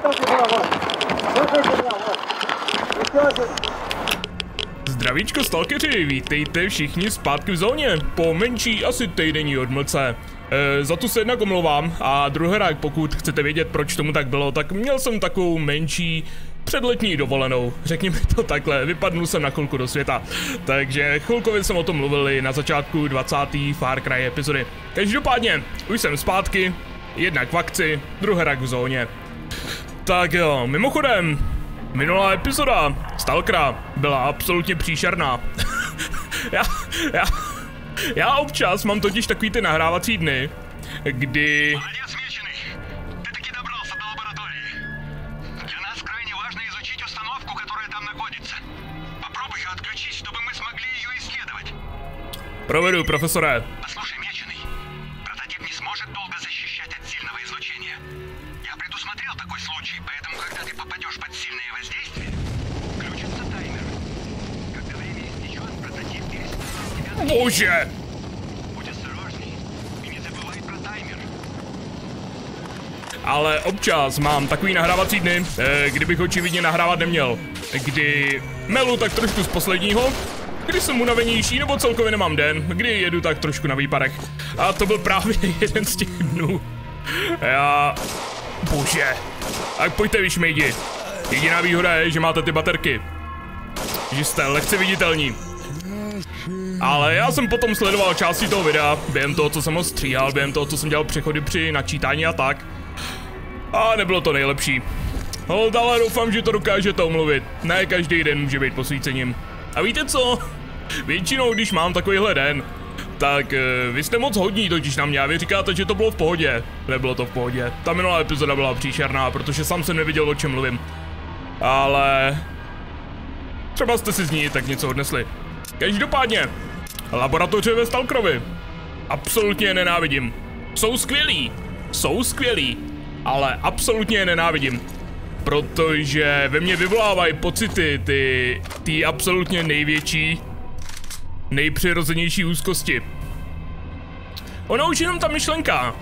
Zdravíčko stalkeři, vítejte všichni zpátky v zóně, po menší asi týdenní odmlce. Za to se jednak omlouvám a druhý, pokud chcete vědět, proč tomu tak bylo, tak měl jsem takovou menší předletní dovolenou, řekněme to takhle, vypadnul jsem na chvilku do světa, takže chvilkově jsem o tom mluvil i na začátku 20. Far Cry epizody. Každopádně, už jsem zpátky, jednak v akci, druhý v zóně. Tak jo, mimochodem, minulá epizoda Stalkera byla absolutně příšerná. já občas mám totiž takový ty nahrávací dny, kdy... Provedu, profesore. Послушай, Меченый, прототип не сможет долго защищать от сильного излучения. Я предусмотрел такой случай, поэтому когда ты попадешь под сильное воздействие, включится таймер. Когда время истечет, прототип перестанет тебя... Боже! Будь осторожней и не забывай про таймер. Ale občas mám takový nahrávací dny, kdybych očividně nahrávat neměl. Kdy melu tak trošku z posledního, kdy jsem unavenější, nebo celkově nemám den, kdy jedu tak trošku na výparech. A to byl právě jeden z těch dnů. Bože. Tak pojďte vy šmejdi. Jediná výhoda je, že máte ty baterky. Že jste lehce viditelní. Ale já jsem potom sledoval části toho videa, během toho, co jsem ho stříhal, během toho, co jsem dělal přechody při načítání a tak. A nebylo to nejlepší. Ale doufám, že to dokážete omluvit. Ne každý den může být posvícením. A víte co? Většinou, když mám takovýhle den, tak vy jste moc hodní totiž na mě a vy říkáte, že to bylo v pohodě. Nebylo to v pohodě. Ta minulá epizoda byla příšerná, protože sám jsem neviděl, o čem mluvím. Ale... třeba jste si z ní tak něco odnesli. Každopádně, laboratoře ve Stalkerovi. Absolutně je nenávidím. Jsou skvělí, ale absolutně je nenávidím. Protože ve mně vyvolávají pocity ty absolutně největší, nejpřirozenější úzkosti. Ono už jenom ta myšlenka,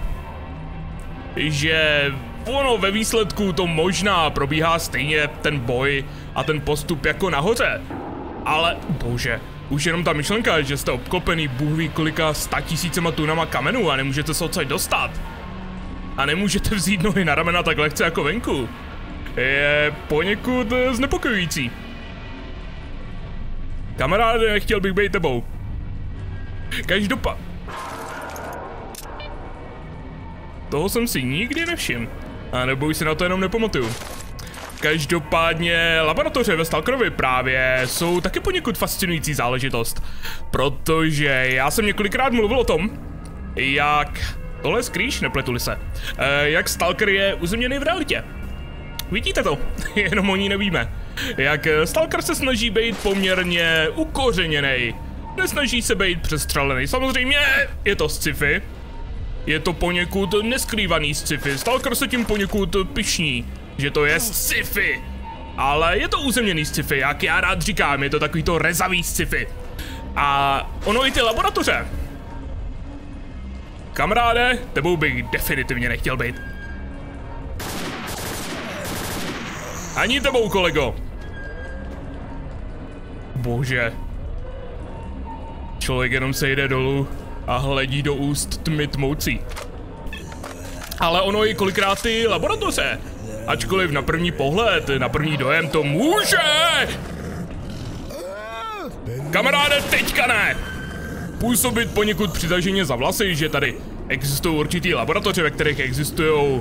že ono ve výsledku to možná probíhá stejně ten boj a ten postup jako nahoře. Ale bože, už jenom ta myšlenka, že jste obklopený bůh ví kolika 100 000 tunama kamenů a nemůžete se odsud dostat. A nemůžete vzít nohy na ramena tak lehce jako venku. Je poněkud znepokojující. Kamaráde, nechtěl bych být tebou. Toho jsem si nikdy nevšiml. A nebo už si na to jenom nepamatuju. Každopádně laboratoře ve Stalkerovi právě jsou taky poněkud fascinující záležitost. Protože já jsem několikrát mluvil o tom, jak... tohle je skrýš, nepletu-li se. Jak Stalker je uzemněný v realitě. Vidíte to, jenom o ní nevíme. Jak Stalker se snaží být poměrně ukořeněnej. Nesnaží se být přestřelený. Samozřejmě je to sci-fi. Je to poněkud neskrývaný sci-fi. Stalker se tím poněkud pyšní, že to je sci-fi. Ale je to uzemněný sci-fi, jak já rád říkám, je to takový to rezavý sci-fi. A ono i ty laboratoře. Kamaráde, tebou bych definitivně nechtěl být. Ani tebou, kolego. Bože. Člověk jenom se jde dolů a hledí do úst tmy tmoucí. Ale ono i kolikrát ty laboratoře. Ačkoliv na první pohled, na první dojem to může. Kamaráde, teďka ne. Působit poněkud přitaženě za vlasy, že tady existují určitý laboratoře, ve kterých existují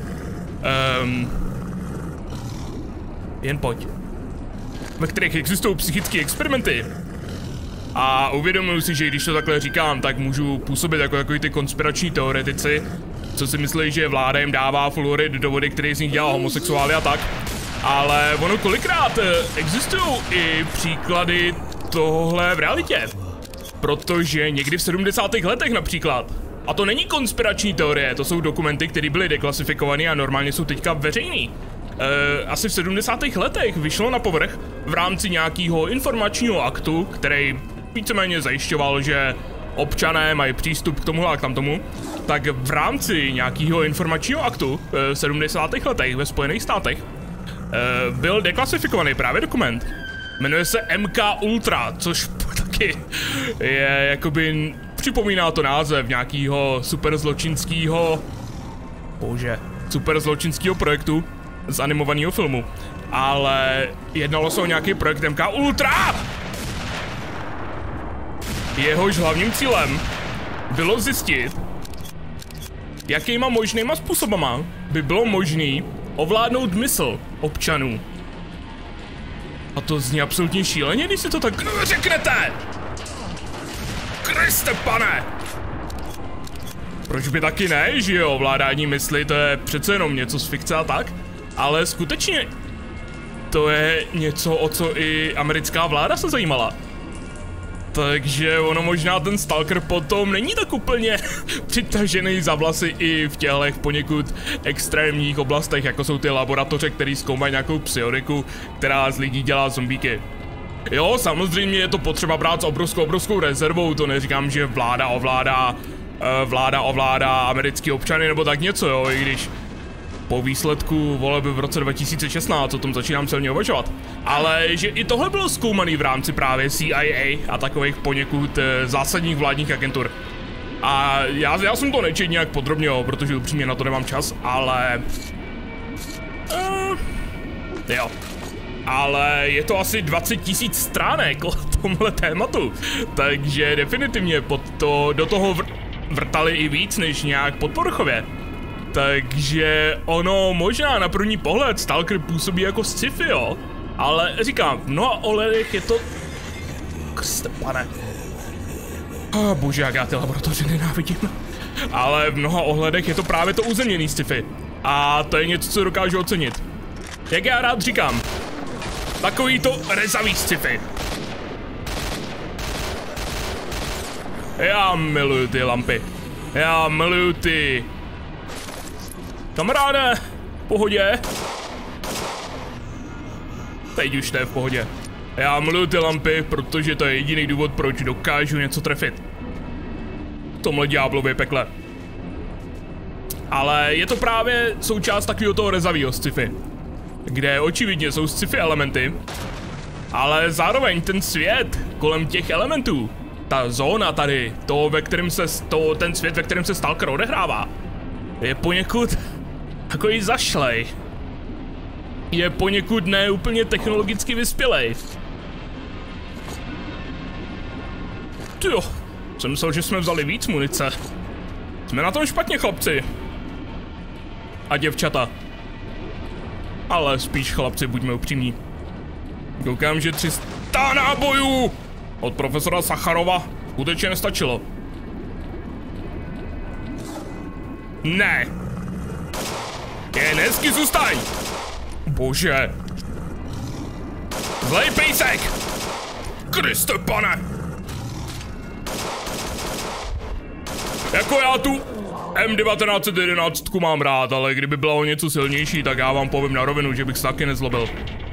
jen pojď. Ve kterých existují psychické experimenty. A uvědomuji si, že když to takhle říkám, tak můžu působit jako takový ty konspirační teoretici, co si myslí, že vláda jim dává fluorid do vody, který z nich dělá homosexuály a tak. Ale ono kolikrát existují i příklady tohle v realitě. Protože někdy v 70. letech například. A to není konspirační teorie, to jsou dokumenty, které byly deklasifikované a normálně jsou teďka veřejný. Asi v 70. letech vyšlo na povrch v rámci nějakého informačního aktu, který víceméně zajišťoval, že občané mají přístup k tomu a k tamtomu, tak v rámci nějakého informačního aktu v 70. letech ve Spojených státech byl deklasifikovaný právě dokument. Jmenuje se MK Ultra, což taky je jakoby, připomíná to název nějakýho superzločinského projektu z animovaného filmu. Ale jednalo se o nějaký projekt MK Ultra! Jehož hlavním cílem bylo zjistit, jakýma možnýma způsobama by bylo možný ovládnout mysl občanů. A to zní absolutně šíleně, když si to tak řeknete! Kriste pane! Proč by taky ne, že jo, ovládání mysli, to je přece jenom něco z fikce a tak, ale skutečně to je něco, o co i americká vláda se zajímala. Takže ono možná ten Stalker potom není tak úplně přitažený za vlasy i v těchto poněkud extrémních oblastech, jako jsou ty laboratoře, které zkoumají nějakou psioniku, která z lidí dělá zombíky. Jo, samozřejmě je to potřeba brát s obrovskou rezervou, to neříkám, že vláda ovládá americký občany nebo tak něco, jo, i když po výsledku voleb v roce 2016 o tom začínám silně uvažovat. Ale že i tohle bylo zkoumaný v rámci právě CIA a takových poněkud zásadních vládních agentur. A já jsem to nečetl nějak podrobně, jo, protože upřímně na to nemám čas, ale... jo. Ale je to asi 20 000 stránek o tomhle tématu, takže definitivně do toho vrtali i víc než nějak podpovrchově. Takže ono možná na první pohled Stalker působí jako sci-fi, jo, ale říkám, v mnoha ohledech je to... Kriste pane. Bože, jak já ty laboratoře nenávidím. Ale v mnoha ohledech je to právě to uzemněný sci-fi. A to je něco, co dokážu ocenit. Jak já rád říkám, takový to rezavý sci-fi. Já miluju ty lampy. Já miluju ty... Kamaráde, v pohodě. Teď už to je v pohodě. Já miluju ty lampy, protože to je jediný důvod, proč dokážu něco trefit. V tomhle ďáblově pekle. Ale je to právě součást takového toho rezavého sci-fi, kde očividně jsou sci-fi elementy, ale zároveň ten svět kolem těch elementů, ta zóna tady, ten svět, ve kterém se Stalker odehrává, je poněkud takový zašlej. Je poněkud ne úplně technologicky vyspělej. Tyjo, jsem myslel, že jsme vzali víc munice. Jsme na tom špatně, chlapci. A děvčata. Ale spíš chlapci, buďme upřímní. Koukám, že 300 nábojů od profesora Sacharova skutečně nestačilo. Ne. Jen hezky zůstaň. Bože. Zlej pejsek. Kriste pane. Jako já tu M1911 mám rád, ale kdyby byla o něco silnější, tak já vám povím na rovinu, že bych se taky nezlobil.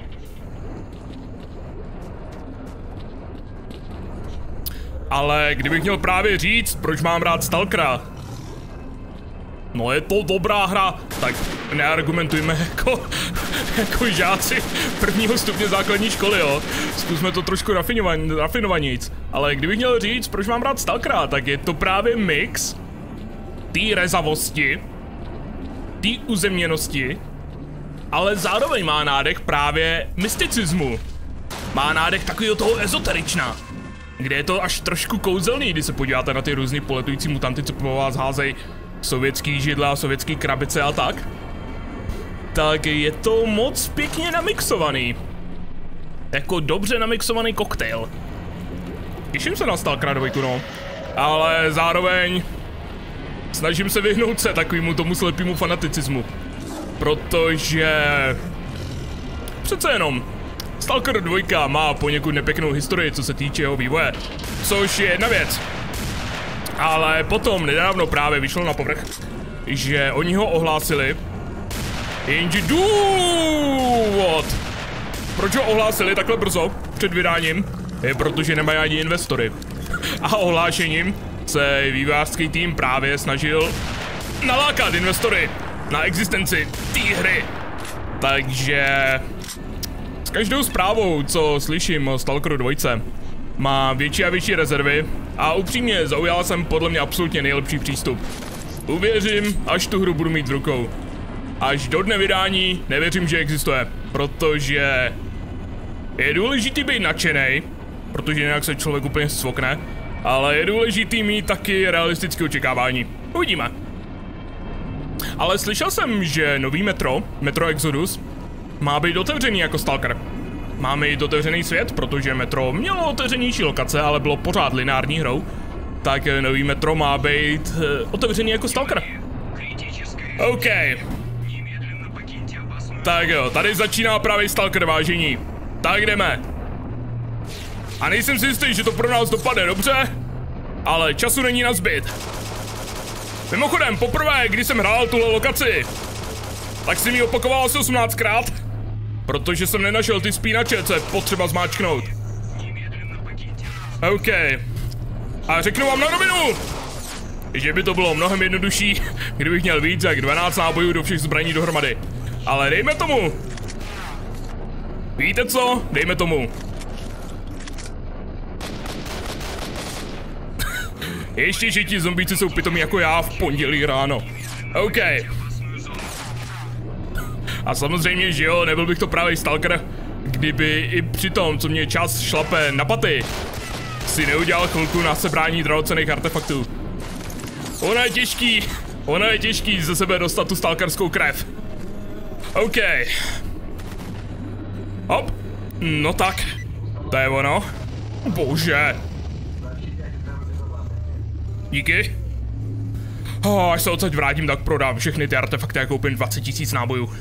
Ale kdybych měl právě říct, proč mám rád Stalkera. No je to dobrá hra, tak neargumentujme jako žáci prvního stupně základní školy, jo. Zkusme to trošku rafinovanějc. Ale kdybych měl říct, proč mám rád Stalkera, tak je to právě mix té rezavosti, té uzemněnosti, ale zároveň má nádech právě mysticismu. Má nádech takového toho ezoterična, kde je to až trošku kouzelný, když se podíváte na ty různý poletující mutanty, co po vás házejí sovětský židla, sovětský krabice a tak. Tak je to moc pěkně namixovaný. Jako dobře namixovaný koktejl. Těším se na Stalkera 2, no. Ale zároveň snažím se vyhnout se takovému tomu slepému fanaticismu. Protože přece jenom Stalker 2 má poněkud nepěknou historii, co se týče jeho vývoje. Což je jedna věc. Ale potom nedávno právě vyšlo na povrch, že oni ho ohlásili. Jenže důvod, proč ho ohlásili takhle brzo před vydáním, je protože nemají ani investory. A ohlášením se vývojářský tým právě snažil nalákat investory na existenci té hry. Takže s každou zprávou, co slyším o Stalkeru 2, má větší a větší rezervy a upřímně zaujal jsem podle mě absolutně nejlepší přístup. Uvěřím, až tu hru budu mít v rukou. Až do dne vydání nevěřím, že existuje, protože je důležitý být nadšenej, protože jinak se člověk úplně svokne, ale je důležitý mít taky realistické očekávání. Uvidíme. Ale slyšel jsem, že nový Metro Exodus, má být otevřený jako Stalker. Má mít otevřený svět, protože Metro mělo otevřenější lokace, ale bylo pořád lineární hrou. Tak nový Metro má být otevřený jako Stalker. OK. Tak jo, tady začíná právě Stalker, vážení. Tak jdeme. A nejsem si jistý, že to pro nás dopadne dobře, ale času není na zbyt. Mimochodem, poprvé, když jsem hrál tuhle lokaci, tak jsem ji opakoval asi 18krát, protože jsem nenašel ty spínače, co je potřeba zmáčknout. OK. A řeknu vám na rovinu, že by to bylo mnohem jednodušší, kdybych měl víc jak 12 nábojů do všech zbraní dohromady. Ale dejme tomu. Víte co? Dejme tomu. Ještě, že ti zombíci jsou pitomí jako já v pondělí ráno. OK. A samozřejmě, že jo, nebyl bych to právě Stalker, kdyby i při tom, co mě čas šlape na paty, si neudělal chvilku na sebrání drahocenných artefaktů. Ono je těžký ze sebe dostat tu stalkerskou krev. OK. Hop. No tak. To je ono. Bože. Díky. Až se odsaď vrátím, tak prodám všechny ty artefakty a koupím 20 000 nábojů.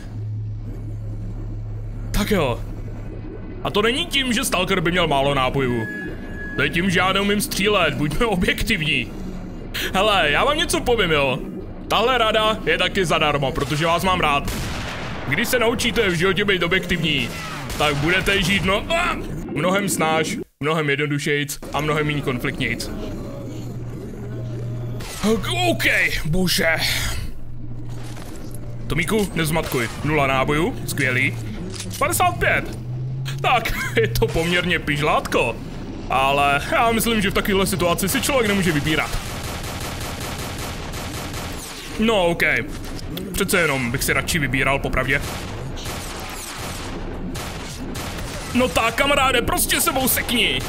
Tak jo. A to není tím, že Stalker by měl málo nábojů. To je tím, že já neumím střílet, buďme objektivní. Hele, já vám něco povím, jo. Tahle rada je taky zadarmo, protože vás mám rád. Když se naučíte v životě být objektivní, tak budete žít mnohem snáš, mnohem jednodušejc a mnohem méně konfliktnějc. OK, bože. Tomíku, nezmatkuj. 0 nábojů, skvělý. 55. Tak, je to poměrně pižlátko. Ale já myslím, že v takovéhle situaci si člověk nemůže vybírat. No, OK. Přece jenom bych si radši vybíral, popravdě. No tak, kamaráde, prostě sebou sekni.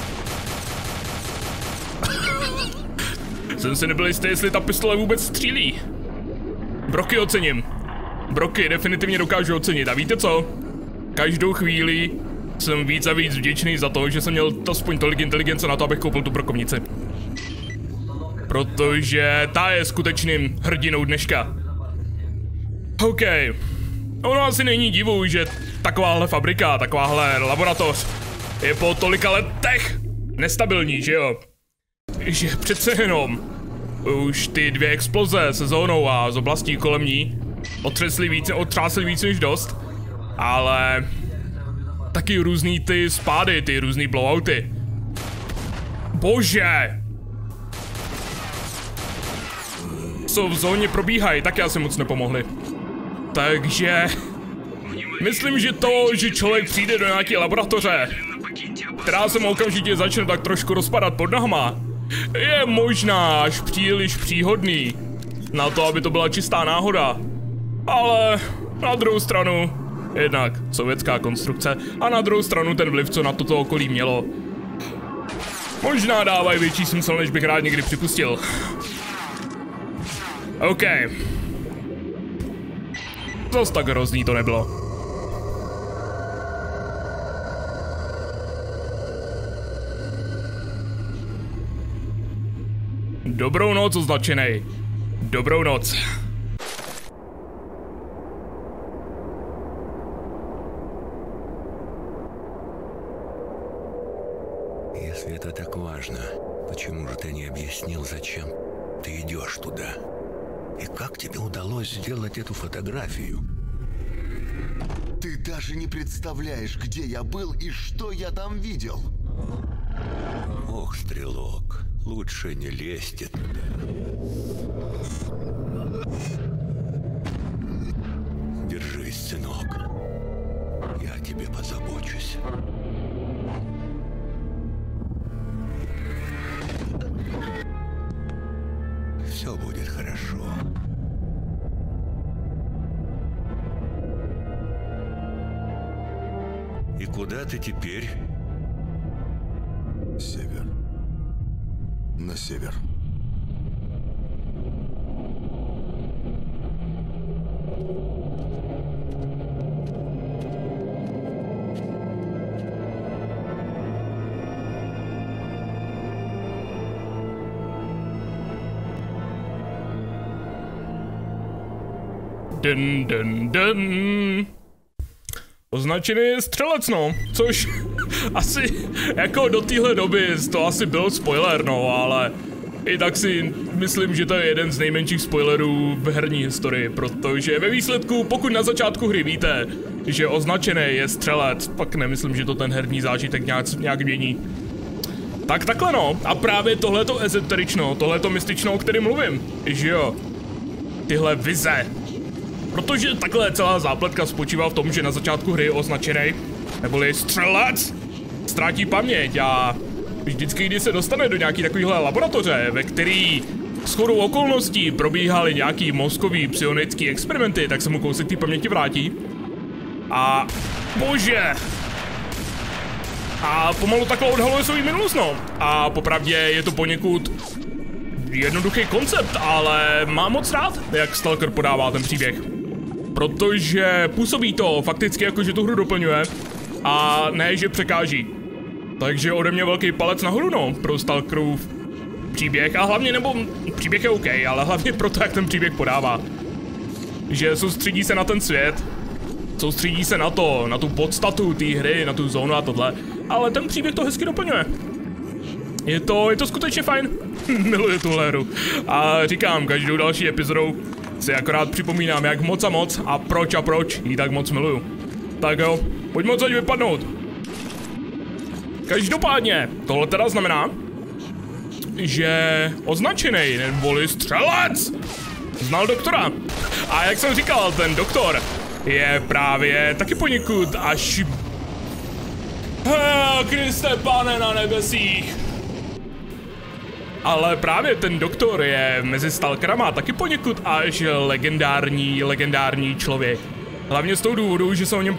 Jsem si nebyl jistý, jestli ta pistole vůbec střílí. Broky ocením. Broky definitivně dokážu ocenit. A víte co? Každou chvíli jsem víc a víc vděčný za to, že jsem měl aspoň tolik inteligence na to, abych koupil tu brokovnici. Protože ta je skutečným hrdinou dneška. OK. Ono asi není divu, že takováhle fabrika, takováhle laboratoř je po tolika letech nestabilní, že jo? Že přece jenom už ty 2 exploze se zónou a z oblastí kolem ní otřásly víc než dost, ale taky různý ty spády, ty různý blowouty. Bože! Co v zóně probíhají, tak asi moc nepomohli. Takže myslím, že to, že člověk přijde do nějaké laboratoře, která se mu okamžitě začne tak trošku rozpadat pod nohama, je možná až příliš příhodný na to, aby to byla čistá náhoda. Ale na druhou stranu, jednak sovětská konstrukce a na druhou stranu ten vliv, co na toto okolí mělo, možná dávají větší smysl, než bych rád někdy připustil. OK. Zas tak hrozný to nebylo. Dobrou noc, označenej. Dobrou noc. Если это так важно, почему же ты не объяснил, зачем ты идешь туда? И как тебе удалось сделать эту фотографию? Ты даже не представляешь, где я был и что я там видел. Ох, стрелок, лучше не лезьте туда. Держись, сынок. Все будет хорошо. И куда ты теперь? Север. На север. Označený je střelec, no, což asi jako do téhle doby to asi byl spoiler, no, ale i tak si myslím, že to je jeden z nejmenších spoilerů v herní historii, protože ve výsledku, pokud na začátku hry víte, že označený je střelec, pak nemyslím, že to ten herní zážitek nějak mění. Tak takhle no, a právě tohleto ezoterično, tohleto mystično, o kterém mluvím, že jo, tyhle vize. Protože takhle celá zápletka spočívá v tom, že na začátku hry označený, neboli střelec, ztrátí paměť a vždycky, když se dostane do nějaký takovýhle laboratoře, ve který shodou okolností probíhaly nějaký mozkový psionický experimenty, tak se mu kousek té paměti vrátí. A bože! A pomalu takhle odhaluje svou minulost, no. A popravdě je to poněkud jednoduchý koncept, ale mám moc rád, jak Stalker podává ten příběh. Protože působí to fakticky jako, že tu hru doplňuje a ne, že překáží. Takže ode mě velký palec nahoru, no, pro Stalkerův příběh a hlavně, nebo příběh je OK, ale hlavně proto, jak ten příběh podává. Že soustředí se na ten svět, soustředí se na to, na tu podstatu té hry, na tu zónu a tohle, ale ten příběh to hezky doplňuje. Je to skutečně fajn. Miluji tuhle hru. A říkám, každou další epizodou si akorát připomínám, jak moc a proč ji tak moc miluju. Tak jo, pojďme odsaď vypadnout. Každopádně, tohle teda znamená, že označený neboli střelec znal doktora. A jak jsem říkal, ten doktor je právě taky poněkud až... Kriste Pane na nebesích. Ale právě ten doktor je mezi Stalkerama taky poněkud až legendární člověk. Hlavně z toho důvodu, že se o něm...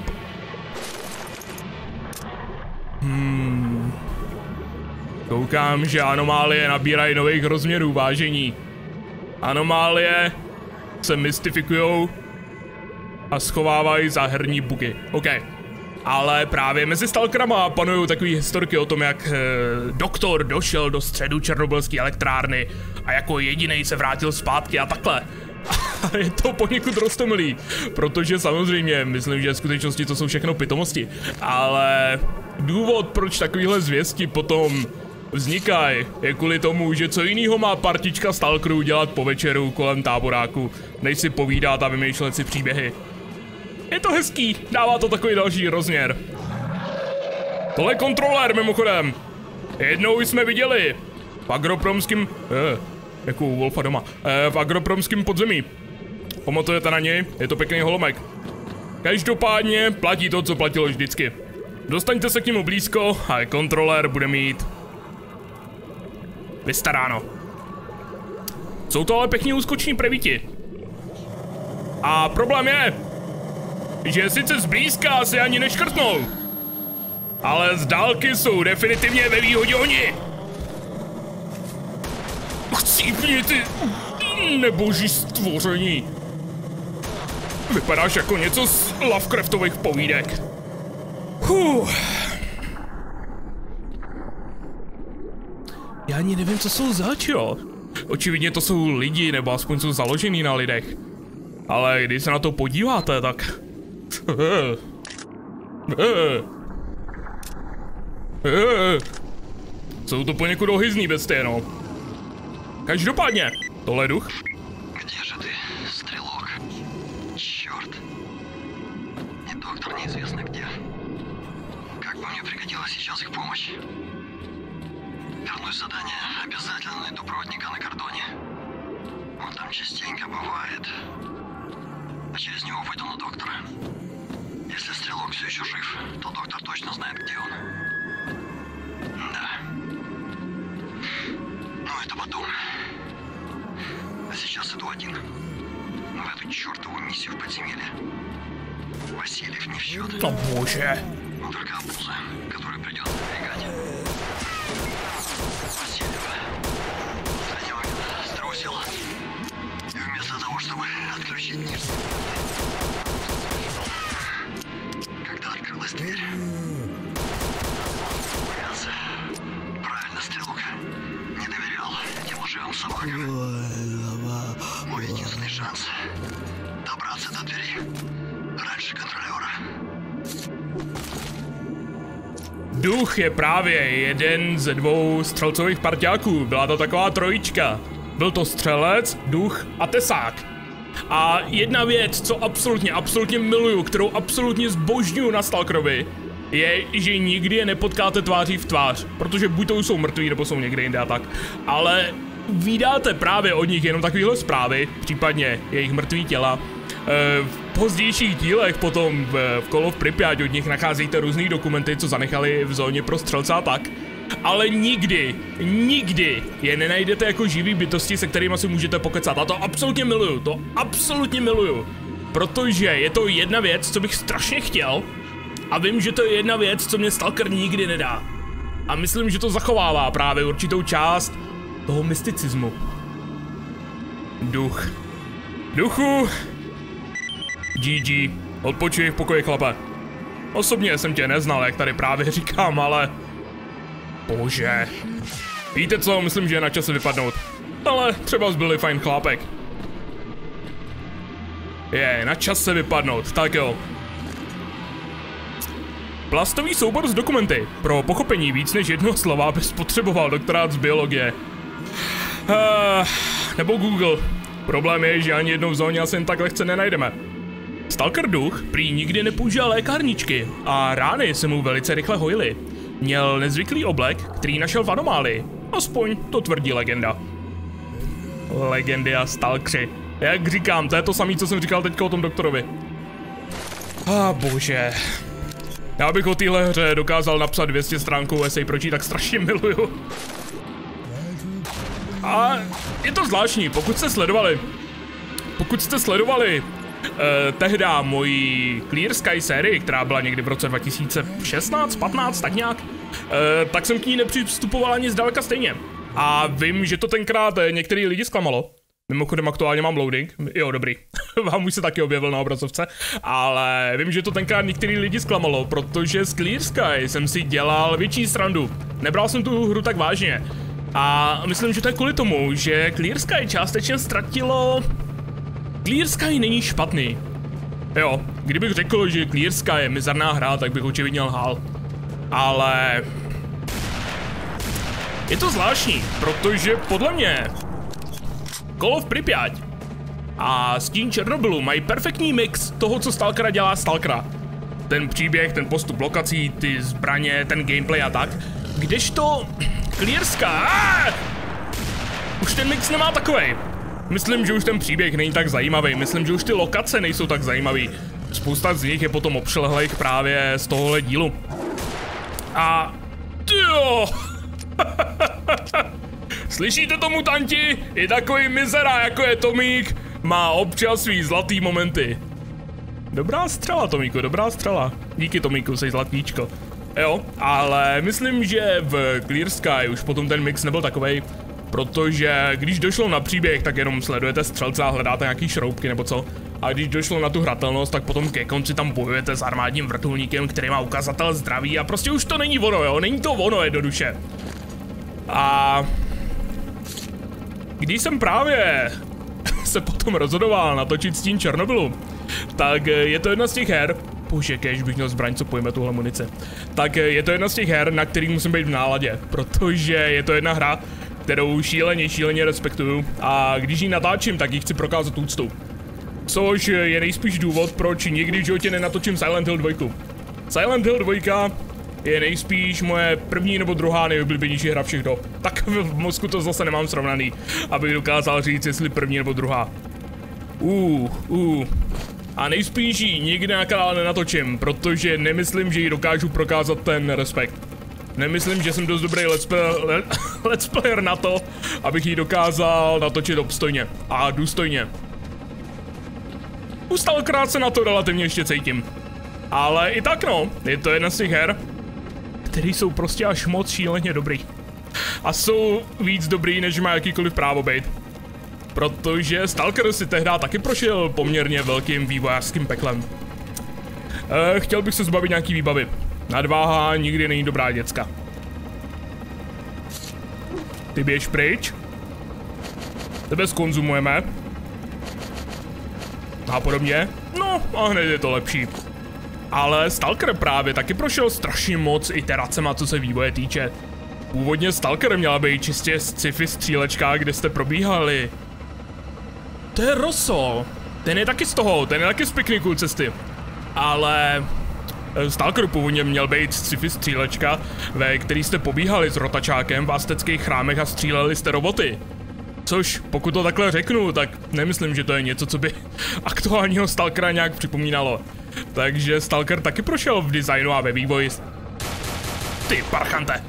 Koukám, že anomálie nabírají nových rozměrů, vážení. Anomálie se mystifikujou a schovávají za herní bugy. OK. Ale právě mezi Stalkerama panují takové historky o tom, jak doktor došel do středu černobylské elektrárny a jako jedinej se vrátil zpátky a takhle. A je to poněkud roztomilý, protože samozřejmě myslím, že v skutečnosti to jsou všechno pitomosti. Ale důvod, proč takovýhle zvěsti potom vznikají, je kvůli tomu, že co jinýho má partička Stalkerů dělat po večeru kolem táboráku, než si povídat a vymýšlet si příběhy. Je to hezký, dává to takový další rozměr. Tohle je kontrolér mimochodem. Jednou jsme viděli v agropromském... jako u Wolfa doma. V agropromském podzemí. Pamatujete na něj? Je to pěkný holomek. Každopádně platí to, co platilo vždycky. Dostaňte se k němu blízko a kontrolér bude mít... vystaráno. Jsou to ale pěkně úskoční prevíti. A problém je, že sice zblízka se ani neškrtnou, ale z dálky jsou definitivně ve výhodě oni. Chcípni ty neboží stvoření. Vypadáš jako něco z Lovecraftových povídek. Já ani nevím, co jsou zač, jo. Očividně to jsou lidi, nebo aspoň jsou založený na lidech. Ale když se na to podíváte, tak... Jsou to poněkud ohyzný bestie, no. Každopádně, tohle je duch. Где же ты, стрелок? Черт. И доктор неизвестно где. Как бы мне пригодилась сейчас их помощь. Вернусь с задания, обязательно найду проводника на кордоне. Он там частенько бывает. А через него выйду на доктора. Если стрелок все еще жив, то что доктор точно знает, где он. Да. Ну, это потом. А сейчас иду один. В эту чертову миссию в подземелье. Васильев не в счет. О боже. Но только обуза, которую придется напрягать. Васильева. Санёк струсил. И вместо того, чтобы отключить низ, когда открылась дверь, боялся. Правильно, стрелок. Не доверял этим лживым собакам. Мой единственный шанс добраться до двери раньше контролера. Duch je právě jeden ze dvou střelcových parťáků. Byla to taková trojička. Byl to střelec, duch a tesák. A jedna věc, co absolutně miluju, kterou absolutně zbožňuju na Stalkerovi, je, že nikdy je nepotkáte tváří v tvář. Protože buď to jsou mrtví, nebo jsou někde jinde a tak. Ale vydáte právě od nich jenom takovéhle zprávy, případně jejich mrtvý těla. V pozdějších dílech potom v Call of Pripyat od nich nacházíte různý dokumenty, co zanechali v zóně pro střelce a tak. Ale nikdy je nenajdete jako živý bytosti, se kterými si můžete pokecat. A to absolutně miluju. Protože je to jedna věc, co bych strašně chtěl. A vím, že to je jedna věc, co mě Stalker nikdy nedá. A myslím, že to zachovává právě určitou část toho mysticismu. Duch. Duchu. GG. Odpočuj v pokoji, chlape. Osobně jsem tě neznal, jak tady právě říkám, ale... Bože. Víte co, myslím, že je na čase vypadnout. Ale třeba zbyli fajn chlápek. Je na čase vypadnout, tak jo. Plastový soubor s dokumenty. Pro pochopení víc než jednoho slova bys potřeboval doktorát z biologie. Nebo Google. Problém je, že ani jednou v zóně asi jen tak lehce nenajdeme. Stalker duch prý nikdy nepoužíval lékárničky a rány se mu velice rychle hojily. Měl nezvyklý oblek, který našel v anomálii. Aspoň to tvrdí legenda. Legendy a stalkři. Jak říkám, to je to samé, co jsem říkal teďka o tom doktorovi. Bože. Já bych o téhle hře dokázal napsat 200 stránkovou esej, proč ji tak strašně miluju. A je to zvláštní, pokud jste sledovali tehda moji Clear Sky sérii, která byla někdy v roce 2016, 15, tak nějak, tak jsem k ní nepřistupoval ani zdaleka stejně. A vím, že to tenkrát některý lidi zklamalo. Mimochodem aktuálně mám loading, jo dobrý, vám už se taky objevil na obrazovce, ale vím, že to tenkrát některý lidi zklamalo, protože z Clear Sky jsem si dělal větší srandu. Nebral jsem tu hru tak vážně. A myslím, že to je kvůli tomu, že Clear Sky částečně ztratilo... Clear Sky není špatný. Jo, kdybych řekl, že Clear Sky je mizerná hra, tak bych očividně lhal. Ale... je to zvláštní, protože podle mě... Call of Pripyat a Stín Černobylu mají perfektní mix toho, co Stalkera dělá Stalkera. Ten příběh, ten postup lokací, ty zbraně, ten gameplay a tak. Kdežto Clear Sky... už ten mix nemá takovej. Myslím, že už ten příběh není tak zajímavý, myslím, že už ty lokace nejsou tak zajímavý. Spousta z nich je potom obšlehlých právě z tohohle dílu. A... jo. Slyšíte to, mutanti? I takový mizera, jako je Tomík, má občas svý zlatý momenty. Dobrá střela, Tomíku, dobrá střela. Díky, Tomíku, jsi zlatíčko. Jo, ale myslím, že v Clear Sky už potom ten mix nebyl takovej, protože když došlo na příběh, tak jenom sledujete střelce a hledáte nějaký šroubky nebo co. A když došlo na tu hratelnost, tak potom ke konci tam bojujete s armádním vrtulníkem, který má ukazatel zdraví a prostě už to není ono, jo, není to ono jednoduše. A... když jsem právě se potom rozhodoval natočit Stín Černobylu, tak je to jedna z těch her, bože, kež bych měl zbraň, co pojme tuhle munici, tak je to jedna z těch her, na kterých musím být v náladě, protože je to jedna hra, kterou šíleně respektuju a když ji natáčím, tak ji chci prokázat úctu. Což je nejspíš důvod, proč nikdy v životě nenatočím Silent Hill 2. Silent Hill 2 je nejspíš moje první nebo druhá nejoblíbenější hra všech dob. Tak v mozku to zase nemám srovnaný, abych dokázal říct, jestli první nebo druhá. A nejspíš ji nikdy na kanál nenatočím, protože nemyslím, že jí dokážu prokázat ten respekt. Nemyslím, že jsem dost dobrý let's player na to, abych ji dokázal natočit obstojně a důstojně. U Stalkera se na to relativně ještě cítím. Ale i tak no, je to jedna z těch her, které jsou prostě až moc šíleně dobrý. A jsou víc dobrý, než má jakýkoliv právo být. Protože Stalker si tehdy taky prošel poměrně velkým vývojářským peklem. Chtěl bych se zbavit nějaký výbavy. Nadváha nikdy není dobrá děcka. Ty běž pryč. Tebe zkonzumujeme. A podobně. No a hned je to lepší. Ale Stalker právě taky prošel strašně moc iteracema, co se vývoje týče. Původně Stalker měla být čistě sci-fi střílečka, kde jste probíhali. To je Rosol. Ten je taky z toho, ten je taky z pikniku cesty. Ale Stalker původně měl být sci-fi střílečka, ve který jste pobíhali s rotačákem v azteckých chrámech a stříleli jste roboty. Což, pokud to takhle řeknu, tak nemyslím, že to je něco, co by aktuálního Stalkera nějak připomínalo. Takže Stalker taky prošel v designu a ve vývoji. Ty parchante.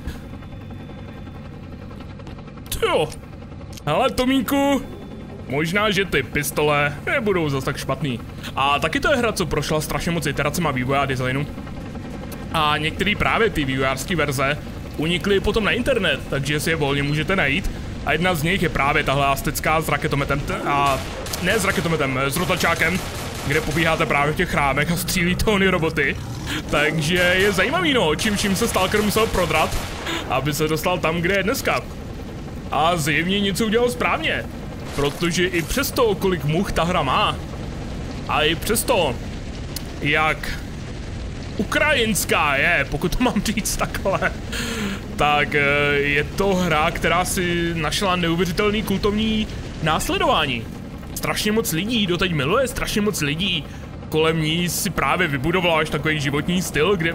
Jo. Hele, Tomíku, možná, že ty pistole nebudou zas tak špatný. A taky to je hra, co prošla strašně moc iteracema vývoje a designu. A některé právě ty vývojářské verze unikly potom na internet, takže si je volně můžete najít. A jedna z nich je právě tahle aztecká s raketometem, a ne s raketometem, s rotačákem, kde pobíháte právě v těch chrámech a střílí tony roboty. Takže je zajímavý no, čím se Stalker musel prodrat, aby se dostal tam, kde je dneska. A zjevně něco udělal správně, protože i přesto, kolik much ta hra má, a i přesto, jak ukrajinská je, pokud to mám říct takhle, tak je to hra, která si našla neuvěřitelný kultovní následování. Strašně moc lidí doteď miluje, strašně moc lidí kolem ní si právě vybudovala až takový životní styl, kde...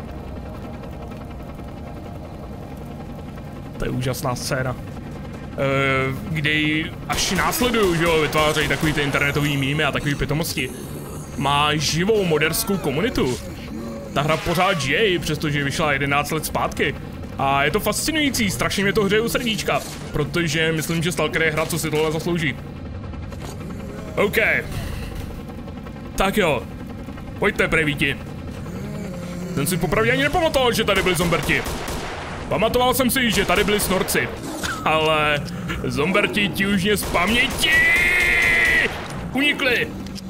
To je úžasná scéna. Kde ji až následují, že jo, vytvářejí takový ty internetový mýmy a takový pitomosti. Má živou moderskou komunitu. Ta hra pořád žije, přestože vyšla 11 let zpátky. A je to fascinující, strašně mě to hřeje u srdíčka, protože myslím, že Stalker je hra, co si tohle zaslouží. OK. Tak jo. Pojďte, prevíti. Ten si popravdě ani nepamatoval, že tady byli zomberti. Pamatoval jsem si, že tady byli snorci. Ale zomberti ti už mě z paměti unikli.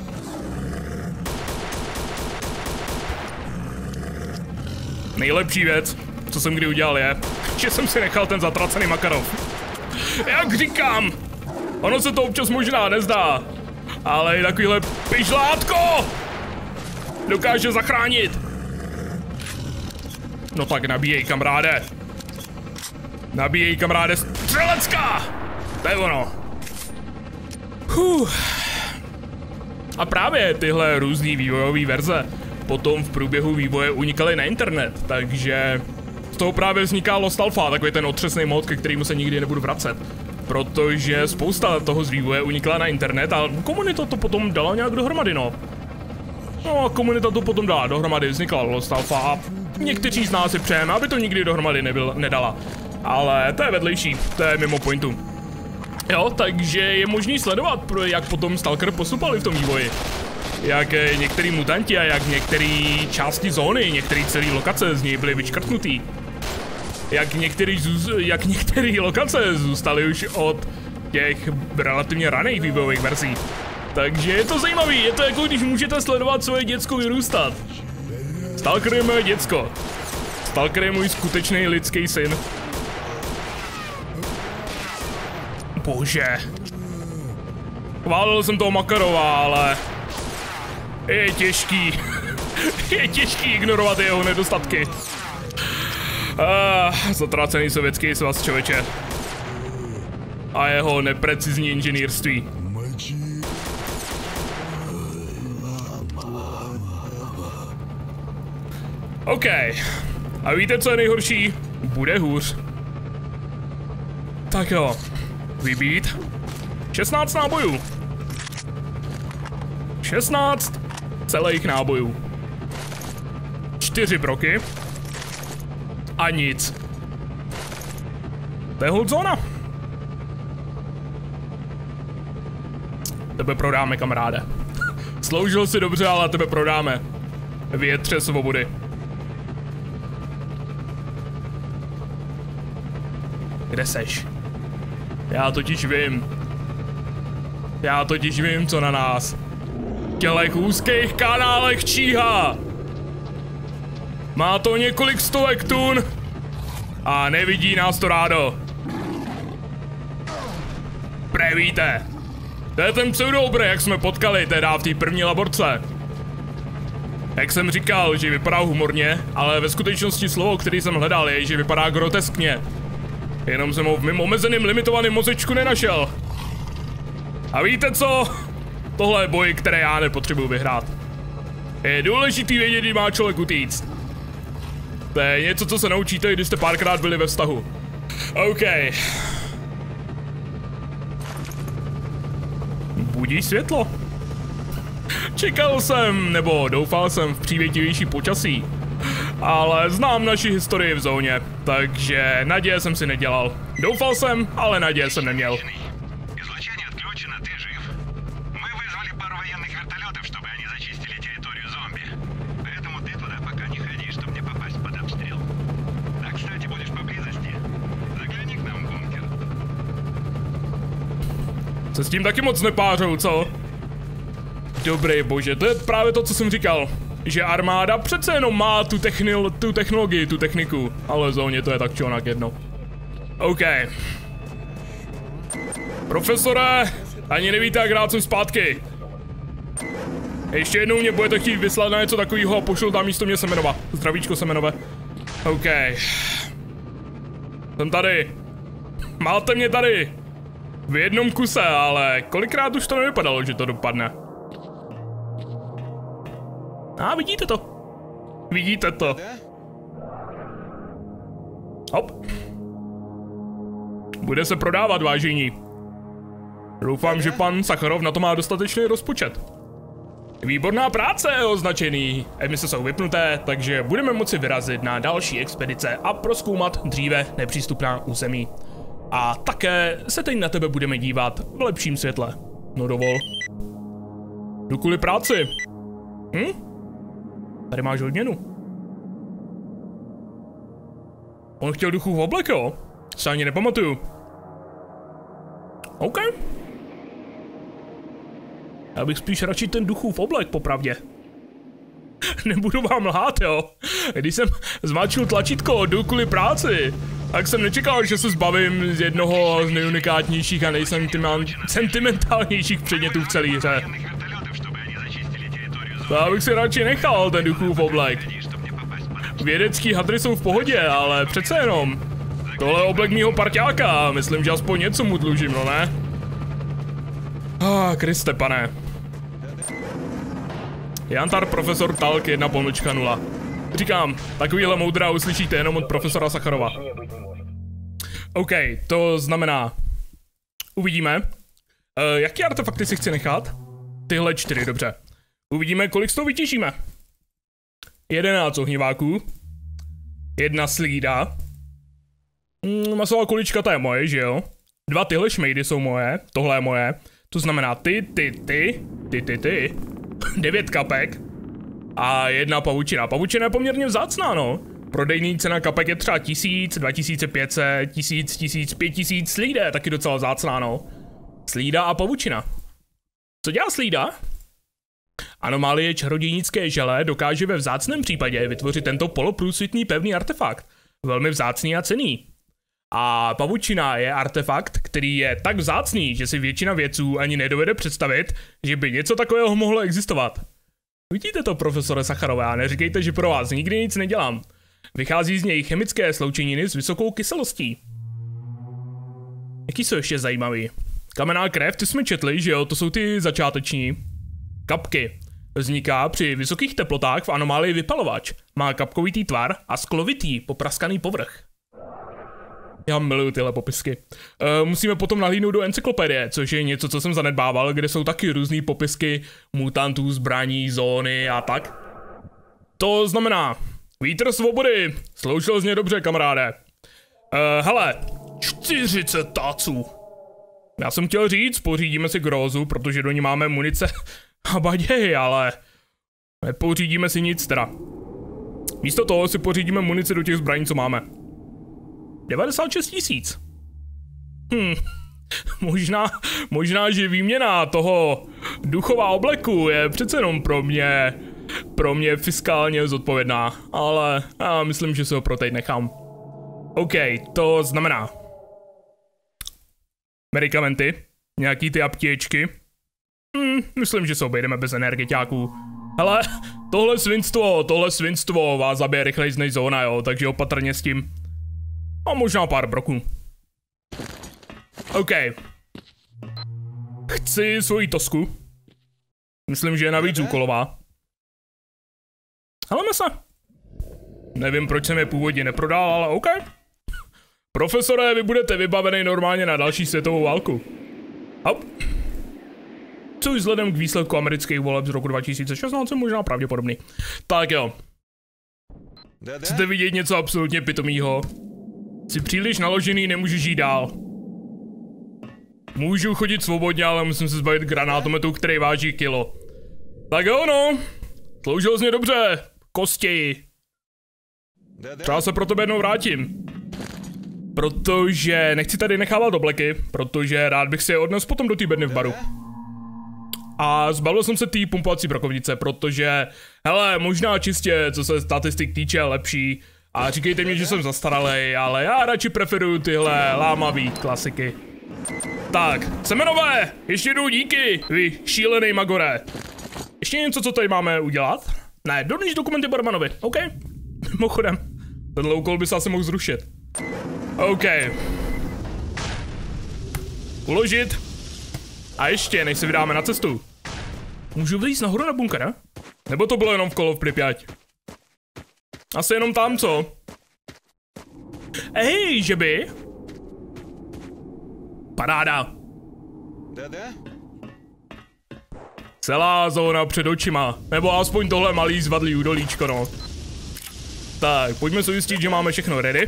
Nejlepší věc, co jsem kdy udělal, je, že jsem si nechal ten zatracený Makarov. Jak říkám, ono se to občas možná nezdá, ale i takovýhle pižlátko dokáže zachránit. No tak nabíjej, kamaráde. Nabíjej, kamaráde, střelecká! To je ono. A právě tyhle různý vývojové verze potom v průběhu vývoje unikaly na internet, takže z toho právě vzniká Lost Alpha, takový ten otřesný mod, ke kterému se nikdy nebudu vracet. Protože spousta toho z vývoje unikla na internet a komunita to potom dala nějak dohromady, no. No a komunita to potom dala dohromady, vznikla Lost Alpha a někteří z nás si přejeme, aby to nikdy dohromady nedala. Ale to je vedlejší, to je mimo pointu. Jo, takže je možný sledovat, jak potom Stalker postupovali v tom vývoji. Jak některý mutanti a jak některé části zóny, některé celé lokace z něj byly vyčkrtnutý. Jak některé lokace zůstaly už od těch relativně raných vývojových verzí. Takže je to zajímavý, je to jako když můžete sledovat svoje děcko vyrůstat. Stalker je moje děcko. Stalker je můj skutečný lidský syn. Bože. Chválil jsem toho Makarova, ale je těžký. Je těžký ignorovat jeho nedostatky. Zatracený sovětský svaz, člověče. A jeho neprecizní inženýrství. OK. A víte, co je nejhorší? Bude hůř. Tak jo. Vybít. 16 nábojů. 16 celých nábojů. 4 broky. A nic. To je hold zóna. Tebe prodáme, kamaráde. Sloužil si dobře, ale tebe prodáme. Větře svobody. Kde seš? Já totiž vím, co na nás. V tělech úzkých kanálech číhá. Má to několik stovek tun a nevidí nás to rádo. Prevíte. To je ten pseudobr, jak jsme potkali teda v té první laborce. Jak jsem říkal, že vypadá humorně, ale ve skutečnosti slovo, který jsem hledal, je, že vypadá groteskně. Jenom jsem ho v mým omezeným limitovaným mozečku nenašel. A víte co? Tohle je boj, který já nepotřebuji vyhrát. Je důležitý vědět, kdy má člověk utíct. To je něco, co se naučíte, když jste párkrát byli ve vztahu. OK. Budí světlo. Čekal jsem, nebo doufal jsem v přívětivější počasí. Ale znám naši historii v zóně, takže naděje jsem si nedělal. Doufal jsem, ale naděje jsem neměl. Излучение отключено, ты жив. Мы вызвали пару военных вертолетов, чтобы они зачистили территорию зомби. Поэтому ты туда пока не ходи, чтобы не попасть под обстрел. А, кстати, будешь поблизости. Загляни к нам в бункер. Se s tím taky moc nepářou, co? Dobrý bože, to je právě to, co jsem říkal. Že armáda přece jenom má tu technologii, tu techniku. Ale v zóně to je tak čonak jedno. OK. Profesore, ani nevíte, jak rád jsem zpátky. Ještě jednou mě budete chtít vyslat na něco takového a pošlu tam místo mě Semenova. Zdravíčko, Semenové. OK. Jsem tady. Máte mě tady. V jednom kuse, ale kolikrát už to nevypadalo, že to dopadne. A vidíte to. Vidíte to. Hop. Bude se prodávat, vážení. Doufám, že pan Sacharov na to má dostatečný rozpočet. Výborná práce, označený. Emise jsou vypnuté, takže budeme moci vyrazit na další expedice a prozkoumat dříve nepřístupná území. A také se teď na tebe budeme dívat v lepším světle. No dovol. Jdu kvůli práci. Tady máš odměnu. On chtěl duchův oblek, jo? Se ani nepamatuju. OK. Já bych spíš radši ten duchův oblek, popravdě. Nebudu vám lhát, jo? Když jsem zmáčil tlačítko jdu kvůli práci, tak jsem nečekal, že se zbavím z jednoho z nejunikátnějších a nejsentimentálnějších předmětů v celé hře. To já bych si radši nechal ten duchův oblek. Vědecký hadry jsou v pohodě, ale přece jenom. Tohle je oblek mýho parťáka, myslím, že aspoň něco mu dlužím, no ne? Kriste, pane. Jantar profesor Talk 1.0. Říkám, takovýhle moudra uslyšíte jenom od profesora Sacharova. OK, to znamená... Uvidíme. Jaký artefakty si chci nechat? Tyhle 4, dobře. Uvidíme, kolik z toho vytěžíme. 11 ohniváků. 1 slída. Masová kulička, to je moje, že jo? 2 tyhle šmejdy jsou moje, tohle je moje. To znamená ty. 9 kapek. A 1 pavučina. Pavučina je poměrně vzácná, no. Prodejní cena kapek je třeba 1000, 2500, 1000, 1000, 5000, slída je taky docela vzácná, no. Slída a pavučina. Co dělá slída? Anomálie čarodějnické žele dokáže ve vzácném případě vytvořit tento poloprůsvitný pevný artefakt. Velmi vzácný a cenný. A pavučina je artefakt, který je tak vzácný, že si většina vědců ani nedovede představit, že by něco takového mohlo existovat. Vidíte to, profesore Sacharové, a neříkejte, že pro vás nikdy nic nedělám. Vychází z něj chemické sloučeniny s vysokou kyselostí. Jaký jsou ještě zajímavý? Kamenná krev, ty jsme četli, že jo, to jsou ty začáteční. Kapky. Vzniká při vysokých teplotách v anomálii vypalovač. Má kapkovitý tvar a sklovitý, popraskaný povrch. Já miluju tyhle popisky. Musíme potom nahlídnout do encyklopedie, což je něco, co jsem zanedbával, kde jsou taky různý popisky mutantů, zbraní, zóny a tak. To znamená, vítr svobody, sloužil z něj dobře, kamaráde. Hele, 40 táců. Já jsem chtěl říct, pořídíme si grózu, protože do ní máme munice a baděj, ale nepořídíme si nic teda. Místo toho si pořídíme munici do těch zbraní, co máme. 96 000. Možná, že výměna toho duchova obleku je přece jenom pro mě fiskálně zodpovědná, ale já myslím, že se ho pro teď nechám. OK, to znamená medikamenty, nějaký ty aptěčky. Myslím, že se obejdeme bez energetiáků. Hele, tohle svinstvo vás zabije rychleji než zóna, jo, takže opatrně s tím. A možná pár broků. OK. Chci svoji tosku. Myslím, že je navíc úkolová. Heleme se. Nevím, proč jsem je původně neprodal, ale OK. Profesore, vy budete vybavený normálně na další světovou válku. Hop. Což vzhledem k výsledku amerických voleb z roku 2016 je možná pravděpodobný. Tak jo. Chcete vidět něco absolutně pitomýho? Jsi příliš naložený, nemůžu žít dál. Můžu chodit svobodně, ale musím se zbavit granátometu, který váží kilo. Tak jo no. Sloužil jsi mě dobře. Kosti. Třeba se pro tebe jednou vrátím. Protože nechci tady nechávat obleky, protože rád bych si je odnes potom do té bedny v baru. A zbavil jsem se té pumpovací brokovnice, protože, hele, možná čistě, co se statistik týče, lepší. A říkejte mi, že jsem zastaralej, ale já radši preferuju tyhle lámavý klasiky. Tak, semenové, ještě jednou díky, vy šílený magore. Ještě něco, co tady máme udělat? Ne, doníž dokumenty barmanovi, OK. Mimochodem, tenhle úkol by se asi mohl zrušit. OK. Uložit. A ještě, než se vydáme na cestu. Můžu vyjít nahoru na bunkera? Nebo to bylo jenom v kolo v Pripyat? Asi jenom tam, co? Ej, že by? Paráda. Celá zóna před očima. Nebo aspoň tohle malý zvadlý údolíčko, no. Tak, pojďme se ujistit, že máme všechno ready.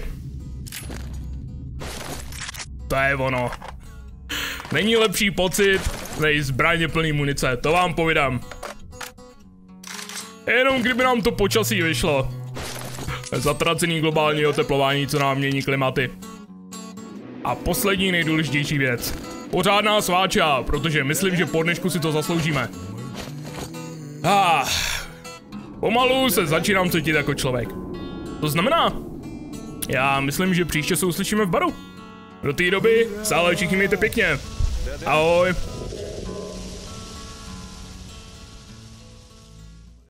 To je ono. Není lepší pocit, než zbraně plný munice, to vám povídám. Jenom kdyby nám to počasí vyšlo. Zatracený globální oteplování, co nám mění klimaty. A poslední nejdůležitější věc. Pořádná sváča, protože myslím, že po dnešku si to zasloužíme. Pomalu se začínám cítit jako člověk. To znamená, já myslím, že příště se uslyšíme v baru. Do té doby se ale všichni mějte pěkně. Ahoj.